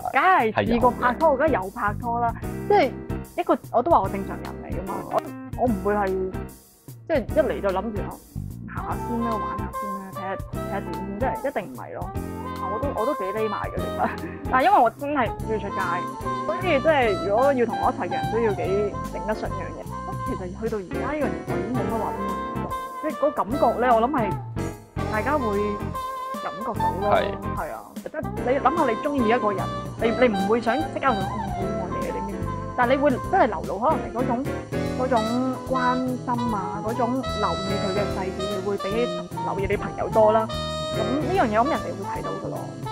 梗係試過拍拖，我梗係有拍拖啦。即係一個我都話我正常人嚟噶嘛，我唔會係即係一嚟就諗住行下先啦，玩下先啦，睇下點先，即係一定唔係咯。我都幾匿埋嘅其實，但係因為我真係唔中意出街，所以即係如果要同我一齊嘅人都要幾頂得順樣嘢。其實去到而家呢個年代已經冇乜話邊個感覺，即係嗰個感覺咧，我諗係大家會感覺到咯。係啊，即係你諗下，你中意一個人，你唔會想即刻同佢好愛你嘅，你知唔知？但係你會真係流露可能係嗰種關心啊，嗰種留意佢嘅細節，你會比起留意你朋友多啦。咁呢樣嘢，咁人哋會睇到噶咯。